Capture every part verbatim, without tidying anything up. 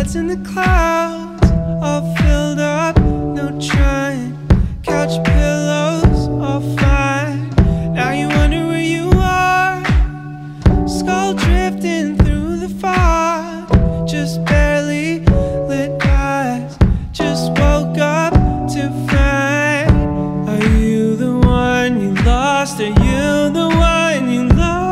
nights in the clouds, all filled up, no trying. Couch pillows, all fine. Now you wonder where you are, skull drifting through the fog. Just barely lit eyes, just woke up to find. Are you the one you lost? Are you the one you lost?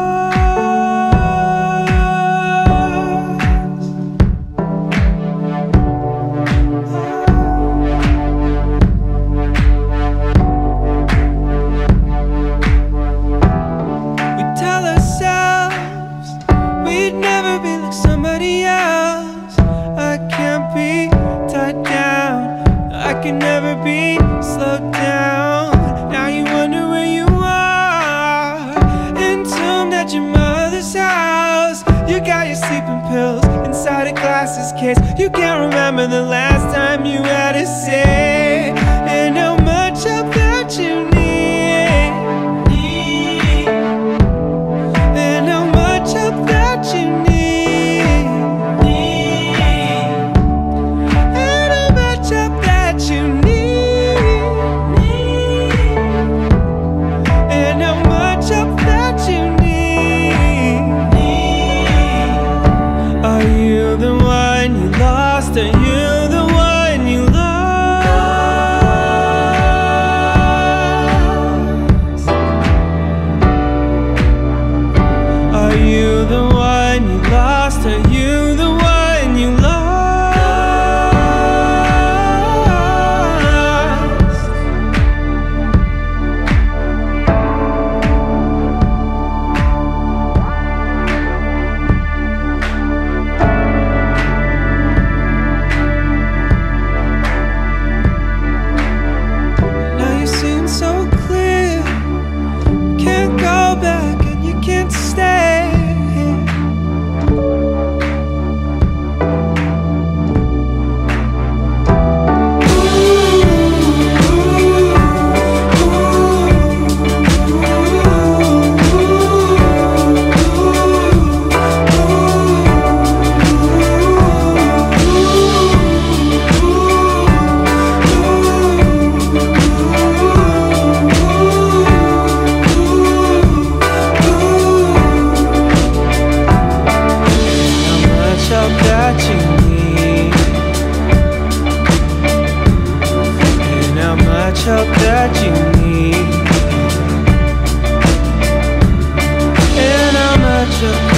We tell ourselves we'd never be like somebody else. I can't be tied down, I can never be slowed down. Now you wonder where you are, entombed at your mother's house. You got your sleeping pills inside a glasses case. You can't remember the last time you had a say, and how much of that you need, and how much of that you need, and how much of that you need, and how much of that you need. Are you the one you lost? Are you the one you lost? Are you the one you lost? Are you the one you lost? Now you seem so clear, can't go back and you can't stay. That you need, and how much help that you need, and how much of